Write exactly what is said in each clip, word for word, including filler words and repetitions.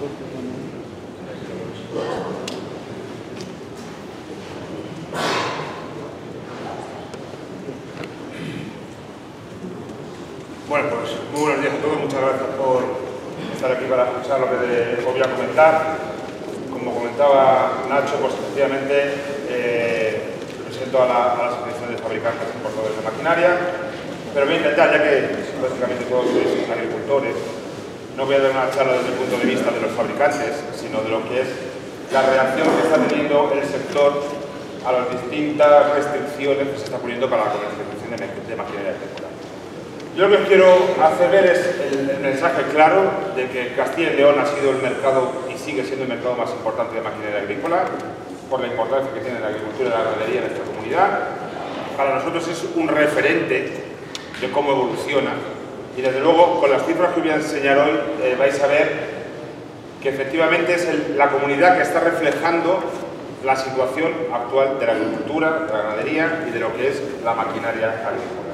Bueno, pues muy buenos días a todos, muchas gracias por estar aquí para escuchar lo que os voy a comentar. Como comentaba Nacho, pues efectivamente eh, represento a, la, a las asociaciones de fabricantes y importadores de maquinaria, pero voy a intentar, ya que básicamente todos sois agricultores, no voy a dar una charla desde el punto de vista de los fabricantes, sino de lo que es la reacción que está teniendo el sector a las distintas restricciones que se está poniendo para la comercialización de, de maquinaria agrícola. Yo lo que quiero hacer ver es el, el mensaje claro de que Castilla y León ha sido el mercado y sigue siendo el mercado más importante de maquinaria agrícola, por la importancia que tiene la agricultura y la ganadería en nuestra comunidad. Para nosotros es un referente de cómo evoluciona y desde luego con las cifras que voy a enseñar hoy eh, vais a ver que efectivamente es el, la comunidad que está reflejando la situación actual de la agricultura, de la ganadería y de lo que es la maquinaria agrícola.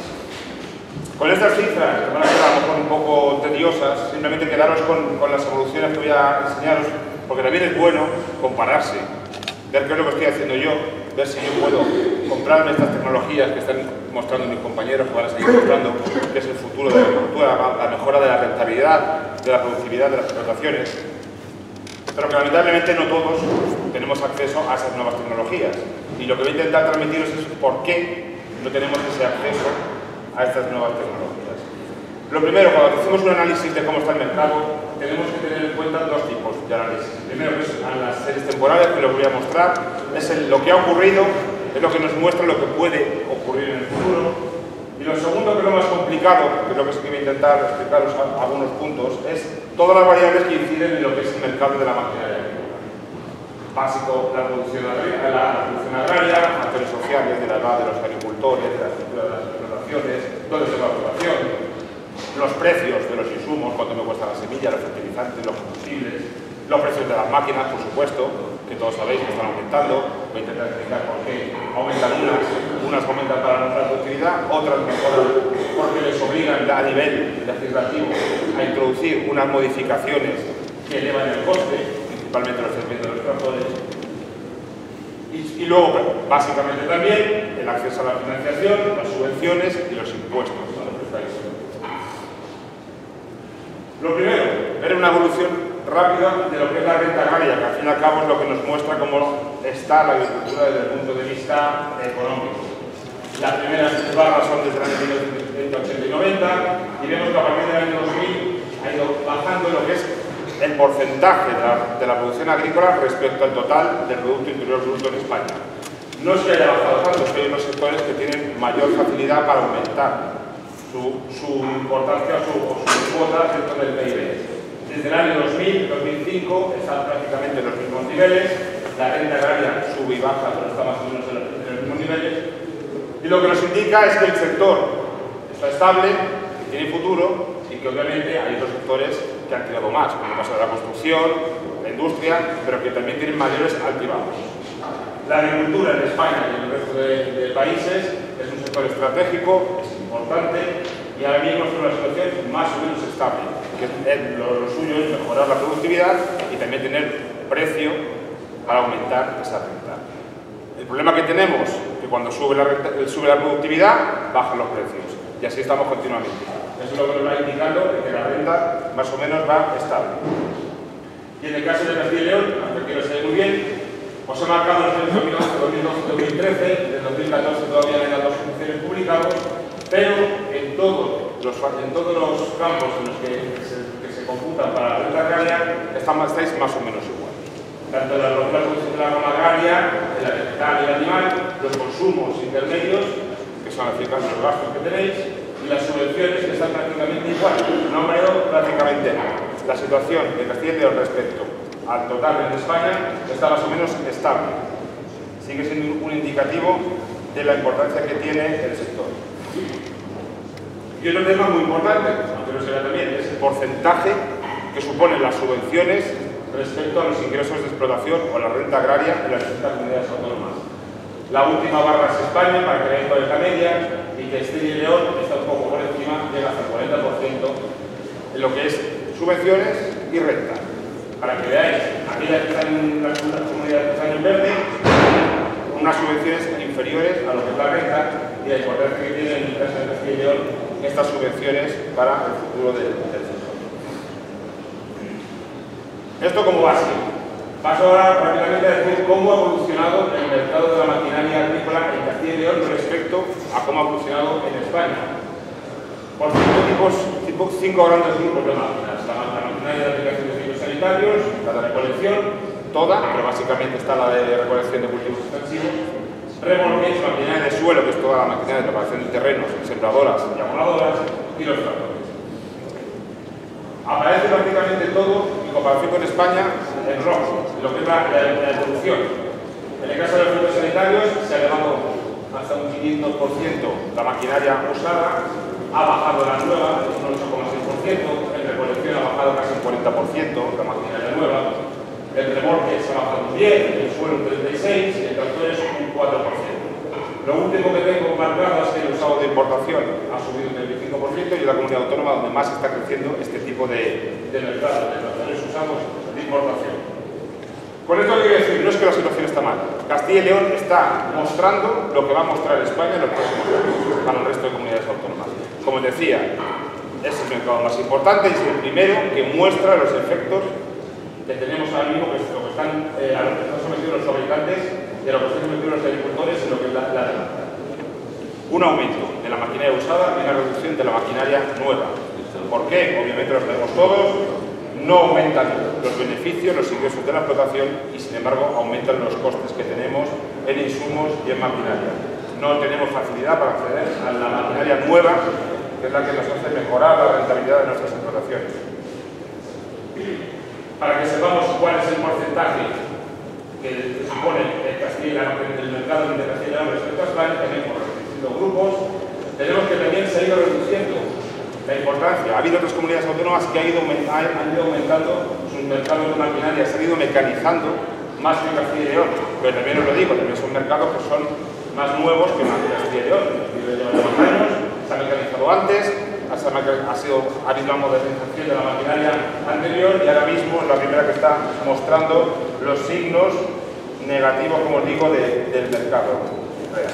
Con estas cifras, que van a quedar a lo mejor un poco tediosas, simplemente quedaros con, con las evoluciones que voy a enseñaros, porque también es bueno compararse, ver qué es lo que estoy haciendo yo, ver si yo puedo comprarme estas tecnologías que están mostrando mis compañeros, que van a seguir mostrando, que es el futuro de la agricultura, la mejora de la rentabilidad, de la productividad de las explotaciones, pero que lamentablemente no todos tenemos acceso a esas nuevas tecnologías. Y lo que voy a intentar transmitiros es por qué no tenemos ese acceso a estas nuevas tecnologías. Lo primero, cuando hacemos un análisis de cómo está el mercado, tenemos que tener en cuenta dos tipos de análisis. Primero, que es a las series temporales, que lo voy a mostrar, es el, lo que ha ocurrido, es lo que nos muestra lo que puede ocurrir en el futuro. Y lo segundo, que es lo más complicado, que es lo que sí que voy a intentar explicaros a, a algunos puntos, es todas las variables que inciden en lo que es el mercado de la maquinaria agrícola. Básico, la producción agraria, la producción agraria, factores sociales de la edad de los agricultores, de la estructura de las explotaciones, dónde está la población, los precios de los insumos, cuánto me cuesta la semilla, los fertilizantes, los combustibles, los precios de las máquinas, por supuesto, que todos sabéis que están aumentando. Voy a intentar explicar por qué aumentan unas, unas aumentan para nuestra productividad, otras mejoran porque les obligan a nivel legislativo a introducir unas modificaciones que elevan el coste, principalmente los servicios de los tractores. Y, y luego, básicamente también, el acceso a la financiación, las subvenciones y los impuestos a los prestadores. Lo primero, ver una evolución rápida de lo que es la renta agraria, que al fin y al cabo es lo que nos muestra cómo está la agricultura desde el punto de vista económico. Las primeras barras son desde el año mil novecientos ochenta y noventa y vemos que a partir del año dos mil ha ido bajando lo que es el porcentaje de la, de la producción agrícola respecto al total del Producto Interior Bruto en España. No es que haya bajado tanto, es que hay unos sectores que tienen mayor facilidad para aumentar su, su importancia o su, o su cuota dentro del P I B. Desde el año dos mil, dos mil cinco están prácticamente en los mismos niveles, la renta agraria sube y baja, pero está más o menos en los, en los mismos niveles, y lo que nos indica es que el sector está estable, que tiene futuro, y que obviamente hay otros sectores que han tirado más, como el caso de la construcción, la industria, pero que también tienen mayores altibajos. La agricultura en España y en el resto de, de países es un sector estratégico, es importante, y ahora mismo es una situación más o menos estable, que es, lo, lo suyo es mejorar la productividad y también tener precio para aumentar esa renta. El problema que tenemos es que cuando sube la, renta, sube la productividad, bajan los precios, y así estamos continuamente. Eso es lo que nos va indicando que la renta más o menos va estable. Y en el caso de Castilla y León, aunque aquí lo sé muy bien, os he marcado los años dos mil once, dos mil doce, dos mil trece, desde dos mil catorce todavía no hay datos oficiales publicados, pero en, todo los, en todos los campos en los que se, que se computan para la renta agraria están, estáis más o menos iguales. Tanto la producción de la rama agraria, de la vegetal y el animal, los consumos intermedios, que son al fin los gastos que tenéis, y las subvenciones que están prácticamente igual, número prácticamente nada. La situación de Castilla y León respecto al total en España está más o menos estable. Sigue siendo un indicativo de la importancia que tiene el sector. Y otro tema muy importante, aunque no se vea también, es el porcentaje que suponen las subvenciones respecto a los ingresos de explotación o la renta agraria en las distintas comunidades autónomas. La última barra es España, para que veáis cuál es la media, y Castilla y León está un poco por encima, llega hasta el cuarenta por ciento en lo que es subvenciones y renta. para que veáis, aquellas que están en las comunidades que están en verde, unas subvenciones inferiores a lo que es la renta y la importancia que tienen en el caso de Castilla y León estas subvenciones para el futuro del, del sector. Esto como base. Paso ahora rápidamente a decir cómo ha evolucionado el mercado de la maquinaria agrícola en Castilla y León respecto a cómo ha evolucionado en España. Por cinco, tipos, tipo, cinco grandes grupos de máquinas. La, la maquinaria de aplicación de ciclos sanitarios, la de recolección, toda, pero básicamente está la de recolección de cultivos extensivos. Remolques, maquinaria de suelo, que es toda la maquinaria de preparación de terrenos, sembradoras y amoladoras, y los tractores. Aparece prácticamente todo, en comparación con España, en rojo, en lo que es la, la, la evolución. En el caso de los fluidos sanitarios, se ha elevado hasta un quinientos por ciento la maquinaria usada, ha bajado la nueva, un ocho coma seis por ciento, en recolección ha bajado casi un cuarenta por ciento la maquinaria nueva, el remolque se ha bajado un diez por ciento, el suelo un treinta y seis por ciento y el tractor es un cuatro por ciento. Lo último que tengo marcado es que el usado de importación ha subido un veinticinco por ciento y es la comunidad autónoma donde más está creciendo este tipo de, de mercado, de tractores usados de importación. Con esto quiero decir, no es que la situación está mal. Castilla y León está mostrando lo que va a mostrar España en los próximos años para el resto de comunidades autónomas. Como decía, es el mercado más importante y es el primero que muestra los efectos que tenemos ahora mismo, que es lo que están, eh, a lo que están sometidos los fabricantes y a lo que están sometidos los agricultores en lo que es la, la demanda. Un aumento de la maquinaria usada y una reducción de la maquinaria nueva. ¿Por qué? Obviamente lo sabemos todos. No aumentan los beneficios, los ingresos de la explotación y, sin embargo, aumentan los costes que tenemos en insumos y en maquinaria. No tenemos facilidad para acceder a la maquinaria nueva, que es la que nos hace mejorar la rentabilidad de nuestras explotaciones. Para que sepamos cuál es el porcentaje que supone el, Castilla, el mercado de Castilla y León respecto a España, también por los distintos grupos, tenemos que también se ha ido reduciendo la importancia. Ha habido otras comunidades autónomas que han ido, han ido aumentando sus mercados de maquinaria, se han ido mecanizando más que Castilla y León, pero también os lo digo, también son mercados que son más nuevos que Castilla y León. Llevan más años, se ha mecanizado antes, ha, sido, ha habido una modernización de la maquinaria anterior y ahora mismo es la primera que está mostrando los signos negativos, como os digo, de, del mercado real.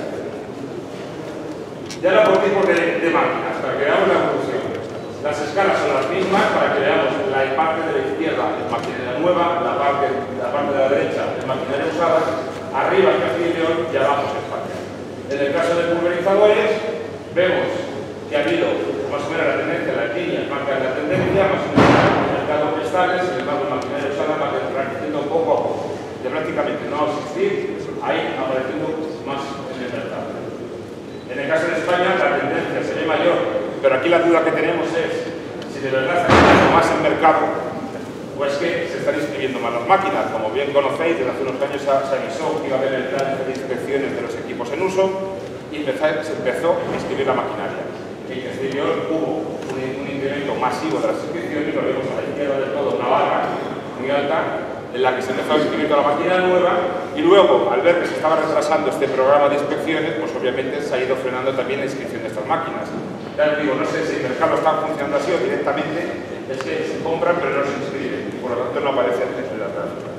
Ya ahora por tipos de, de máquinas, para que veamos la evolución. Las escalas son las mismas, para que veamos la parte de la izquierda es maquinaria nueva, la parte, la parte de la derecha es maquinaria usada, arriba es Castilla y León y abajo es España. En el caso de pulverizadores, vemos que ha habido más o menos la tendencia, las líneas marcan la tendencia, más o menos el mercado estable, sin embargo maquinaria usada va creciendo poco a poco. De prácticamente no existir, ahí apareciendo más en el mercado. En el caso de España la tendencia se ve mayor, pero aquí la duda que tenemos es si de verdad está creciendo más el mercado o es que se están inscribiendo más las máquinas. Como bien conocéis, desde hace unos años se avisó que iba a haber el plan de inspecciones de los equipos en uso y empezó, se empezó a inscribir la maquinaria. En Castilla y León hubo un, un incremento masivo de las inscripciones, lo vemos a la izquierda del todo, una barra muy alta, en la que se empezó a inscribir toda la maquinaria nueva y luego, al ver que se estaba retrasando este programa de inspecciones, pues obviamente se ha ido frenando también la inscripción de estas máquinas. Ya os digo, no sé si el mercado está funcionando así o directamente es que se compran pero no se inscriben y por lo tanto no aparecen en las gráficas.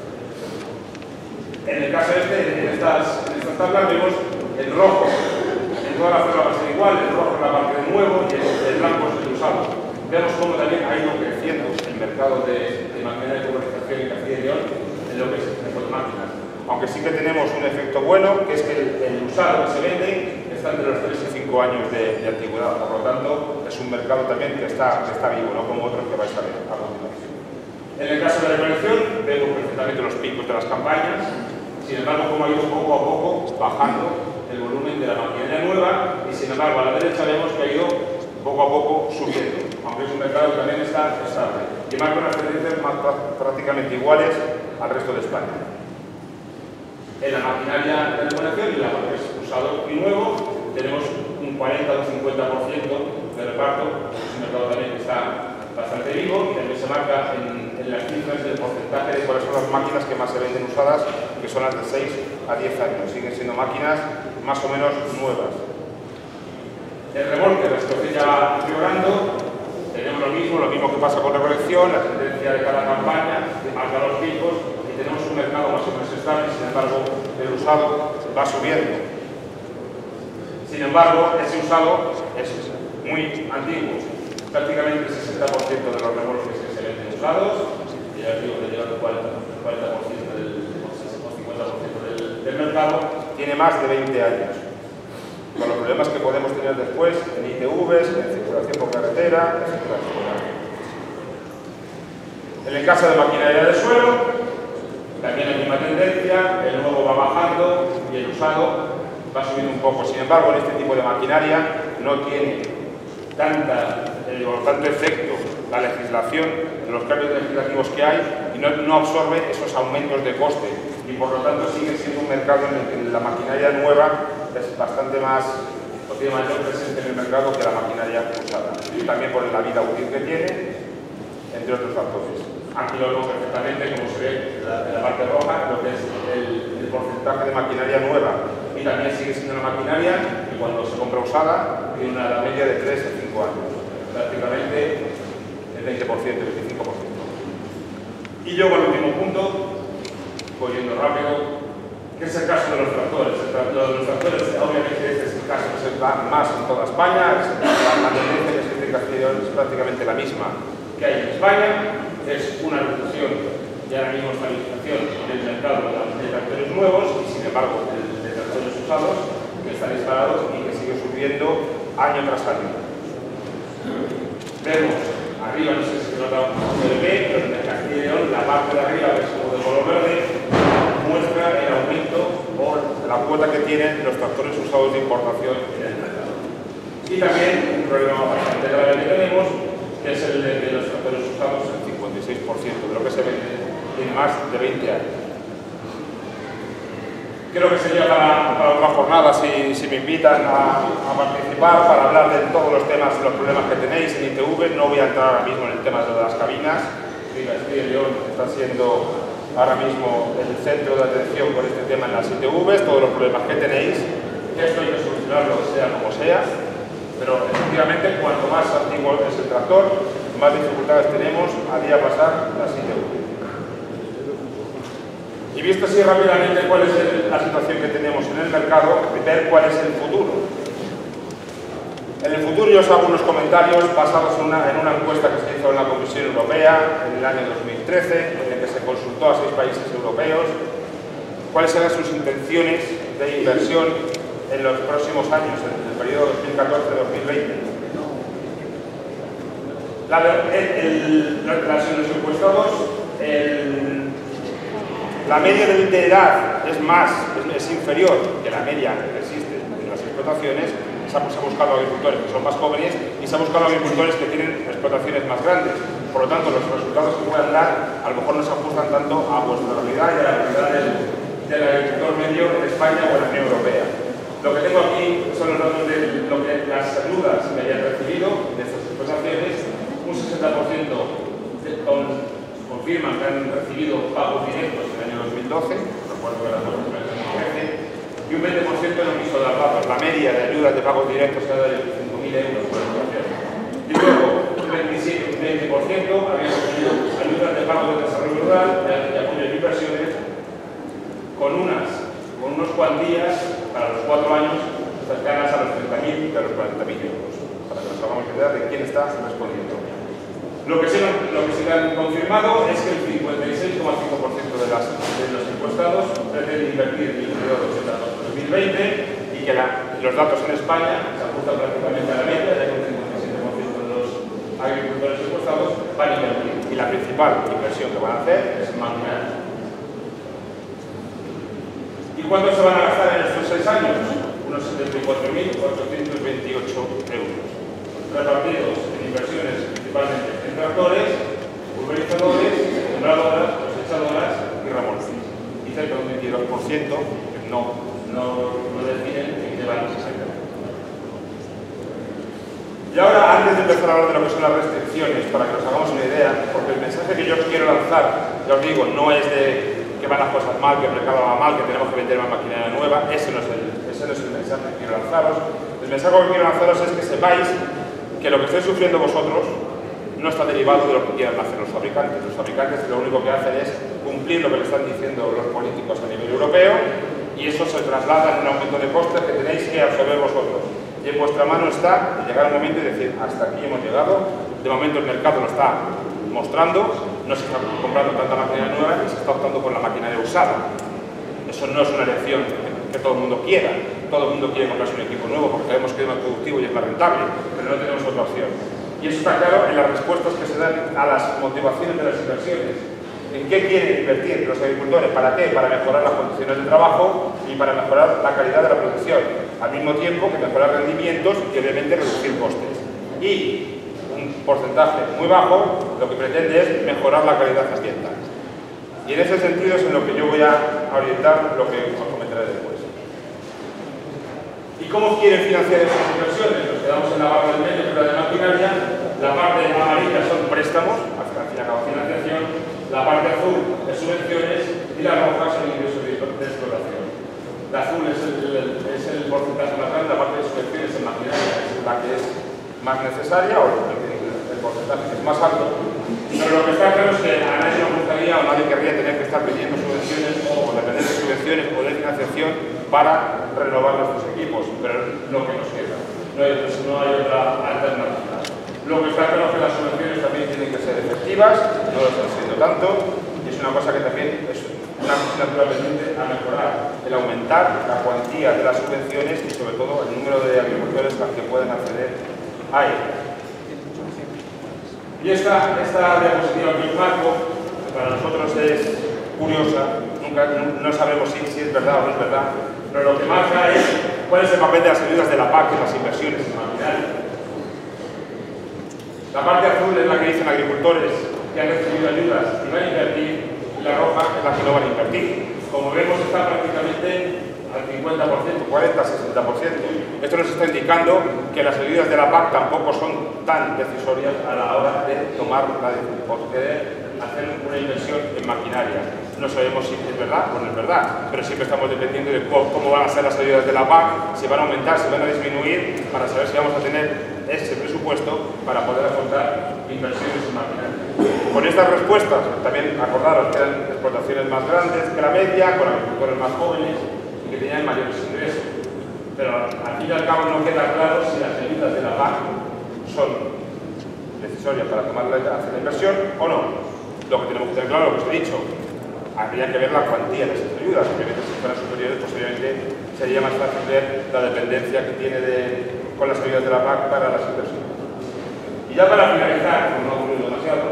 En el caso este, en estas, en estas tablas vemos el rojo, en toda la zona va a ser igual, el rojo es la parte de nuevo y el, el blanco es el usado. Vemos cómo también ha ido creciendo el mercado de, de maquinaria de pulverización en Castilla y León en lo que es el tipo de máquinas. Aunque sí que tenemos un efecto bueno, que es que el, el usado que se vende está entre los tres y cinco años de, de antigüedad. Por lo tanto, es un mercado también que está, que está vivo, no como otros que vais a ver a continuación. En el caso de la recolección, vemos perfectamente los picos de las campañas. Sin embargo, como ha ido poco a poco bajando el volumen de la maquinaria nueva y sin embargo a la derecha vemos que ha ido poco a poco subiendo, aunque es un mercado que también está estable y marca unas tendencias más prácticamente iguales al resto de España. En la maquinaria de recolección y la que es usado y nuevo tenemos un cuarenta o un cincuenta por ciento de reparto, es un mercado también que está bastante vivo y también se marca en, en las cifras del porcentaje de cuáles son las máquinas que más se venden usadas, que son las de seis a diez años, siguen siendo máquinas más o menos nuevas. El remolque, la situación ya va empeorando, tenemos lo mismo, lo mismo mismo que pasa con recolección, la tendencia de cada campaña marca los picos y tenemos un mercado más o menos estable, sin embargo, el usado va subiendo. Sin embargo, ese usado es muy antiguo. Prácticamente el sesenta por ciento de los remolques que se venden usados, y ya os digo que lleva el cuarenta por ciento del, o cincuenta por ciento del, del mercado, tiene más de veinte años. Con los problemas que podemos tener después en I T Vs, en circulación por carretera, etcétera, etcétera. En el caso de maquinaria de suelo, también la misma tendencia, el nuevo va bajando y el usado va subiendo un poco. Sin embargo, en este tipo de maquinaria no tiene tanta, eh, o tanto efecto la legislación de los cambios legislativos que hay y no, no absorbe esos aumentos de coste y por lo tanto sigue siendo un mercado en el que la maquinaria nueva es bastante más, o tiene mayor presencia en el mercado que la maquinaria usada, y también por la vida útil que tiene, entre otros factores. Aquí lo vemos perfectamente, como se ve en la, en la parte roja, lo que es el, el porcentaje de maquinaria nueva, y también sigue siendo una maquinaria que cuando se compra usada tiene una edad media de tres a cinco años, prácticamente el veinte por ciento, el veinticinco por ciento. Y luego el último punto, voy yendo rápido, que es el caso de los tractores. El tra los, los tractores, obviamente, este es el caso que se da más en toda España, la tendencia que existe en Castilla y León es prácticamente la misma que hay en España, es una reducción y ahora mismo estabilización del mercado de tractores nuevos y, sin embargo, el de tractores usados, que está disparado y que sigue subiendo año tras año. Vemos arriba, no sé si se nota un poco de B, pero en el Castilla y León, la parte de arriba, que es como de color verde, muestra el aumento por la cuota que tienen los tractores usados de importación en el mercado. Y también un problema bastante grave que tenemos, que es el de, de los tractores usados, el cincuenta y seis por ciento de lo que se vende tiene más de veinte años. Creo que sería para, para otra jornada si, si me invitan a, a participar para hablar de todos los temas, de los problemas que tenéis en I T V. No voy a entrar ahora mismo en el tema de las cabinas. Castilla y León está siendo ahora mismo el centro de atención con este tema en las I T Vs, todos los problemas que tenéis. Esto hay que solucionarlo sea como sea, pero efectivamente cuanto más antiguo es el tractor, más dificultades tenemos a día pasar las I T V. Y visto así rápidamente cuál es el, la situación que tenemos en el mercado, ver cuál es el futuro. En el futuro yo os hago unos comentarios basados en una, en una encuesta que se hizo en la Comisión Europea en el año dos mil trece, en el que se consultó a seis países europeos cuáles eran sus intenciones de inversión en los próximos años, en el periodo dos mil catorce a dos mil veinte. La, el, el, los encuestados, el, la media de edad es más, es, es inferior que la media que existe en las explotaciones. Se ha, se ha buscado agricultores que son más jóvenes y se ha buscado agricultores que tienen explotaciones más grandes. Por lo tanto, los resultados que puedan dar a lo mejor no se ajustan tanto a vuestra realidad y a la realidad del, del agricultor medio en España o en la Unión Europea. Lo que tengo aquí son los datos de lo que las ayudas que hayan recibido de estas explotaciones. Un sesenta por ciento con, confirman que han recibido pagos directos en el año dos mil doce, recuerdo que eran dos mil trece, y un veinte por ciento no quiso dar datos. La media de ayudas de pagos directos era de veinticinco mil euros por explotación. Y luego, un veintisiete, un veinte por ciento había recibido ayudas de pago de desarrollo rural y apoyo de inversiones con, unas, con unos cuantías para los cuatro años cercanas a los treinta mil y a los cuarenta mil euros, para que nos hagamos idea de quién está respondiendo. Lo que, se, lo que se han confirmado es que el cincuenta y seis coma cinco por ciento de, las, de los encuestados pretenden invertir en el periodo dos mil veinte y que la, los datos en España se ajustan prácticamente a la media, ya que el cincuenta y siete por ciento de los agricultores encuestados van a invertir. Y la principal inversión que van a hacer es maquinar. ¿Y cuánto se van a gastar en estos seis años? Unos setenta y cuatro mil ochocientos veintiocho euros, repartidos en inversiones principalmente en tractores, pulverizadores, sembradoras, cosechadoras y remolques. Y cerca de un veintidós por ciento no, no, no definen en qué van exactamente. Y ahora, antes de empezar a hablar de lo que son las restricciones, para que nos hagamos una idea, porque el mensaje que yo os quiero lanzar, ya os digo, no es de que van las cosas mal, que el mercado va mal, que tenemos que vender más maquinaria nueva. Ese no es el, ese no es el mensaje que quiero lanzaros. El mensaje que quiero lanzaros es que sepáis que lo que estáis sufriendo vosotros no está derivado de lo que quieran hacer los fabricantes. Los fabricantes lo único que hacen es cumplir lo que le están diciendo los políticos a nivel europeo, y eso se traslada en un aumento de costes que tenéis que absorber vosotros. Y en vuestra mano está llegar un momento y decir, hasta aquí hemos llegado. De momento el mercado lo está mostrando, no se está comprando tanta maquinaria nueva y se está optando por la maquinaria usada. Eso no es una elección que todo el mundo quiera. Todo el mundo quiere comprarse un equipo nuevo porque sabemos que es más productivo y es más rentable, pero no tenemos otra opción. Y eso está claro en las respuestas que se dan a las motivaciones de las inversiones. ¿En qué quieren invertir los agricultores? ¿Para qué? Para mejorar las condiciones de trabajo y para mejorar la calidad de la producción, al mismo tiempo que mejorar rendimientos y obviamente reducir costes. Y un porcentaje muy bajo lo que pretende es mejorar la calidad ambiental. Y en ese sentido es en lo que yo voy a orientar lo que os comentaré después. ¿Y cómo quieren financiar esas inversiones? Nos quedamos en la barra del medio, que es la de maquinaria. La parte amarilla son préstamos, al fin y al cabo financiación. La parte azul es subvenciones y la roja son ingresos de explotación. La azul es el, el, es el porcentaje más grande, la parte de subvenciones en maquinaria es la que es más necesaria o el, el porcentaje que es más alto. Pero lo que está claro es que a nadie nos gustaría o nadie querría tener que estar pidiendo subvenciones o depender de subvenciones o de financiación para renovar nuestros equipos, pero es lo que nos queda. No hay, no hay otra alternativa. Lo que está claro es que las subvenciones también tienen que ser efectivas, no lo están siendo tanto, y es una cosa que también es una asignatura pendiente a mejorar, el aumentar la cuantía de las subvenciones y sobre todo el número de agricultores a que pueden acceder a ellas. Y esta, esta diapositiva que os marco, que para nosotros es curiosa, nunca, no, no sabemos si, si es verdad o no es verdad, pero lo que marca es cuál es el papel de las ayudas de la P A C en las inversiones en maquinaria. La parte azul es la que dicen agricultores que han recibido ayudas y van a invertir, y la roja es la que no van a invertir. Como vemos, está prácticamente al cincuenta por ciento, cuarenta a sesenta por ciento. Esto nos está indicando que las ayudas de la P A C tampoco son tan decisorias a la hora de tomar la decisión, porque hacer una inversión en maquinaria. No sabemos si es verdad o no es verdad, pero siempre estamos dependiendo de cómo, cómo van a ser las ayudas de la P A C, si van a aumentar, si van a disminuir, para saber si vamos a tener ese presupuesto para poder afrontar inversiones en maquinaria. Con estas respuestas, también acordaros que eran explotaciones más grandes que la media, con agricultores más jóvenes y que tenían mayores ingresos. Pero al fin y al cabo no queda claro si las ayudas de la P A C son decisorias para tomar la, hacer la inversión o no. Lo que tenemos que tener claro, lo que os he dicho, habría que ver la cuantía de esas ayudas. Obviamente, si fueran superiores, posiblemente sería más fácil ver la dependencia que tiene de, con las ayudas de la P A C para las inversiones. Y ya para finalizar, como no ha ocurrido demasiado,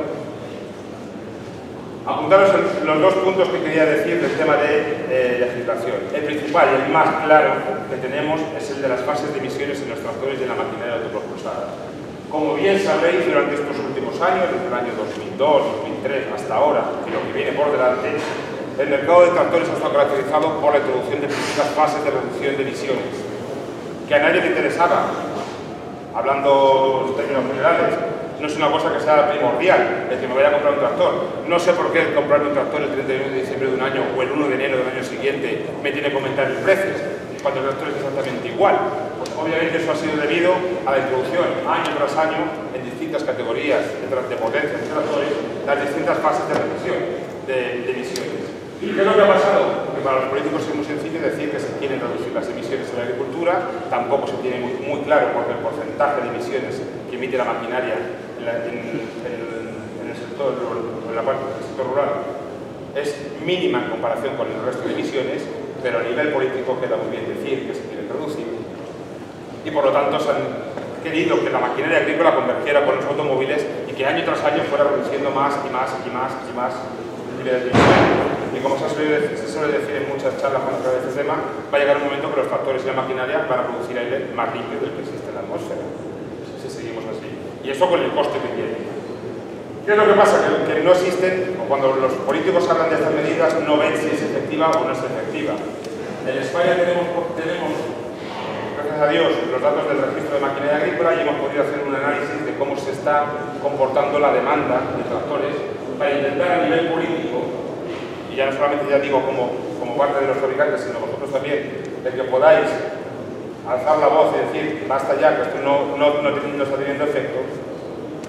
apuntaros los dos puntos que quería decir del tema de eh, legislación. El principal y el más claro que tenemos es el de las fases de emisiones en los tractores y en la maquinaria autopropulsada. Como bien sabéis, durante estos últimos años, desde el año dos mil dos, dos mil tres hasta ahora, y lo que viene por delante, el mercado de tractores ha estado caracterizado por la introducción de distintas fases de reducción de emisiones, que a nadie le interesaba. Hablando en términos generales, no es una cosa que sea primordial, el que me vaya a comprar un tractor. No sé por qué comprarme un tractor el treinta y uno de diciembre de un año o el uno de enero del año siguiente me tiene que aumentar el precio, cuando el tractor es exactamente igual. Pues obviamente eso ha sido debido a la introducción año tras año en distintas categorías de, de potencia de tractores, las distintas fases de reducción de, de emisiones. ¿Y qué es lo que ha pasado? Que para los políticos es muy sencillo decir que se quieren reducir las emisiones en la agricultura, tampoco se tiene muy, muy claro porque el porcentaje de emisiones que emite la maquinaria en, la, en, en, en el sector, en la parte del sector rural es mínima en comparación con el resto de emisiones, pero a nivel político queda muy bien decir que se quieren reducir. Y por lo tanto se han querido que la maquinaria agrícola convergiera con los automóviles y que año tras año fuera reduciendo más y más y más y más niveles de emisiones. Y como se suele, se suele decir en muchas charlas cuando se habla de este tema, va a llegar un momento que los tractores y la maquinaria van a producir aire más limpio del que existe en la atmósfera, si seguimos así. Y eso con el coste que tiene. ¿Qué es lo que pasa? Que, que no existen, o cuando los políticos hablan de estas medidas, no ven si es efectiva o no es efectiva. En España tenemos, tenemos, gracias a Dios, los datos del registro de maquinaria agrícola y hemos podido hacer un análisis de cómo se está comportando la demanda de tractores para intentar a nivel político, y ya no solamente ya digo como, como parte de los fabricantes, sino vosotros también, de que podáis alzar la voz y decir basta ya, que esto no, no, no, no está teniendo efecto,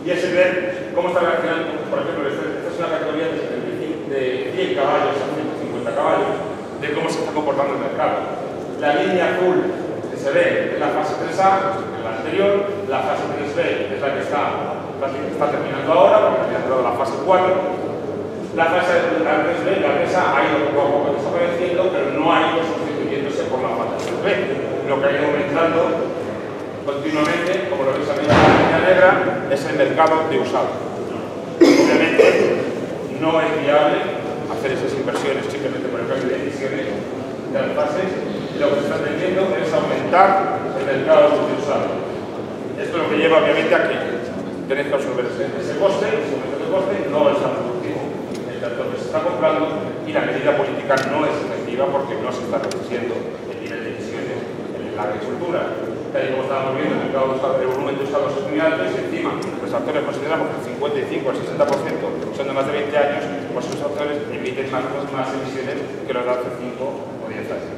Y es el ver cómo está reaccionando, por ejemplo, esta, esta es una categoría de cien caballos a ciento cincuenta caballos, de cómo se está comportando el mercado. La línea azul que se ve es la fase tres A, que es la anterior, la fase tres B es la que está, la que está terminando ahora, porque ha entrado la fase cuatro. La fase la tres B, la tres A ha ido poco a poco desapareciendo, pero no ha ido sustituyéndose por la fase tres B, lo que ha ido aumentando continuamente, como lo veis aquí en la línea negra, es el mercado de usado. Obviamente no es viable hacer esas inversiones simplemente por el cambio de emisiones de las fases, y lo que se está teniendo es aumentar el mercado de usado. Esto es lo que lleva obviamente a que tenéis que absorber ese, ese coste, ese aumento de coste no es tan productivo el tractor que se está comprando, y la medida política no es efectiva porque no se está reduciendo el nivel de emisiones en la agricultura. Tal y como estábamos viendo, el mercado de usado, el volumen de usados es muy alto, y si encima los tractores consideramos que el cincuenta y cinco al sesenta por ciento son de más de veinte años, pues esos tractores emiten más, más emisiones que los de hace cinco o diez años.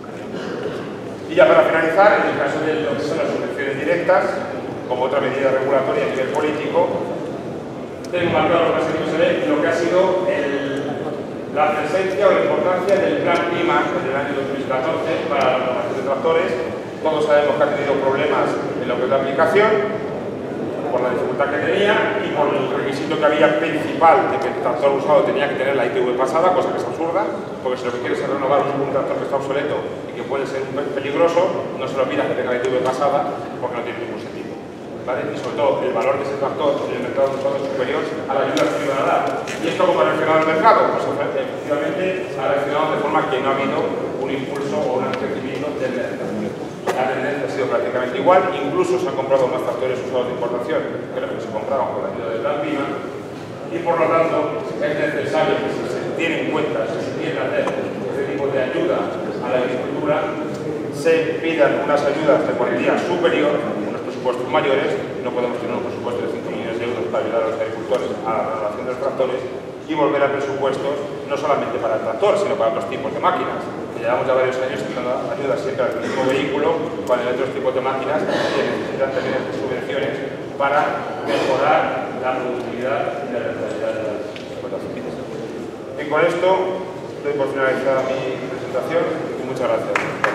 Y ya para finalizar, en el caso de lo que son las subvenciones directas, como otra medida regulatoria a nivel político, tengo marcado lo que se ve lo que ha sido el, la presencia o la importancia del Plan Clima del año dos mil catorce para la renovación de tractores. Todos sabemos que ha tenido problemas en lo que es la aplicación, por la dificultad que tenía y por el requisito que había principal de que el tractor usado tenía que tener la I T V pasada, cosa que es absurda, porque si lo que quieres es renovar un tractor que está obsoleto y que puede ser peligroso, no se lo pidas que tenga la I T V pasada porque no tiene ningún sentido. ¿Vale? Y sobre todo, el valor de ese tractor en el mercado de usado es superior a la ayuda que se iba a dar. ¿Y esto cómo ha reaccionado el mercado? Pues efectivamente ha reaccionado de forma que no ha habido un impulso o un crecimiento del mercado. La tendencia ha sido prácticamente igual, incluso se han comprado más tractores usados de importación que los que se compraban con la ayuda del Plan Clima, y por lo tanto es necesario que si se tiene en cuenta, si se quiere hacer este tipo de ayuda a la agricultura, se pidan unas ayudas de cuantía superior, unos presupuestos mayores. No podemos tener un presupuesto de cinco millones de euros para ayudar a los agricultores a la renovación de los tractores, y volver a presupuestos no solamente para el tractor, sino para otros tipos de máquinas. Llevamos ya varios años dando ayudas siempre al mismo vehículo, cuando hay otros tipos de máquinas que necesitan también estas subvenciones para mejorar la productividad y la rentabilidad de las explotaciones. Y con esto doy por finalizada mi presentación y muchas gracias.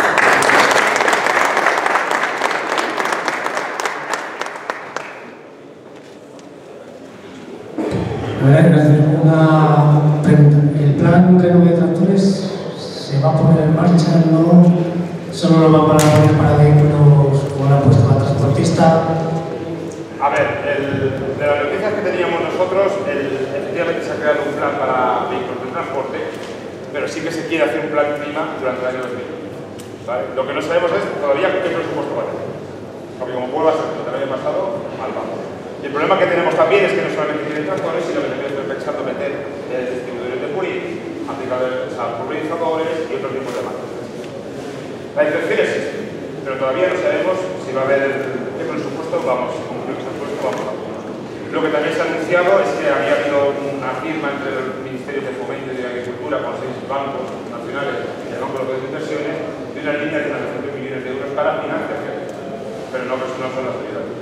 Gracias. Una pregunta. ¿El plan renove de tractores se va a poner en marcha? ¿No? ¿Solo lo van a poner para vehículos como lo ha puesto la transportista? A ver, el, de las noticias que teníamos nosotros, el, efectivamente se ha creado un plan para vehículos de transporte, pero sí que se quiere hacer un plan clima durante el año dos mil veinte. ¿Vale? Lo que no sabemos es todavía qué presupuesto va a tener. Porque como vuelva a ser como el año pasado, mal vamos. Y el problema que tenemos también es que no solamente tienen tractores, sino que también estoy pensando meter eh, distribuidores de purín, aplicadores, o sea, pulverizadores y otros tipos de máquinas. La intención existe, pero todavía no sabemos si va a haber qué presupuesto vamos, con qué presupuesto vamos a hacer. Lo que también se ha anunciado es que había habido una firma entre los Ministerios de Fomento y de Agricultura con seis bancos nacionales y el Banco de Inversiones de una línea de novecientos millones de euros para financiación, pero no, no son las prioridades.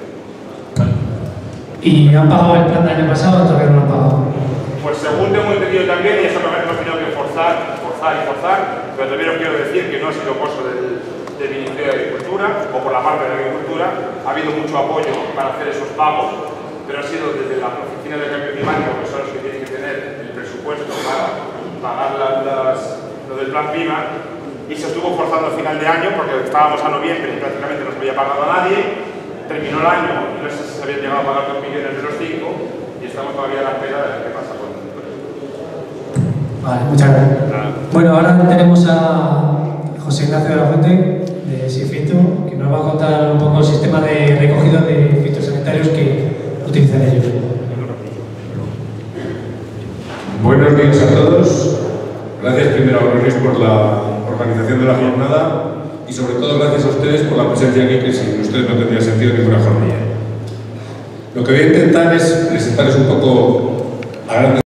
¿Y han pagado el plan del año pasado o todavía no lo han pagado? Pues según tengo entendido también, y eso también hemos tenido que forzar, forzar y forzar, pero también os quiero decir que no ha sido cosa del, del Ministerio de Agricultura o por la parte de Agricultura. Ha habido mucho apoyo para hacer esos pagos, pero ha sido desde la Oficina de Cambio Climático, que son los que tienen que tener el presupuesto para pagar las, las, lo del Plan Clima, y se estuvo forzando a final de año porque estábamos a noviembre y prácticamente no se había pagado a nadie. Terminó el año y no sé si se habían llegado a pagar dos millones de los cinco, y estamos todavía a la espera de ver qué pasa con esto. Vale, muchas gracias. Nada. Bueno, ahora tenemos a José Ignacio de la Fuente, de Sifito, que nos va a contar un poco el sistema de recogida de fitosanitarios que utilizan ellos. Buenos días a todos. Gracias primero a Luis por la organización de la jornada. Y sobre todo gracias a ustedes por la presencia aquí, que sin ustedes no tendría sentido ninguna jornada. Lo que voy a intentar es presentarles un poco a grandes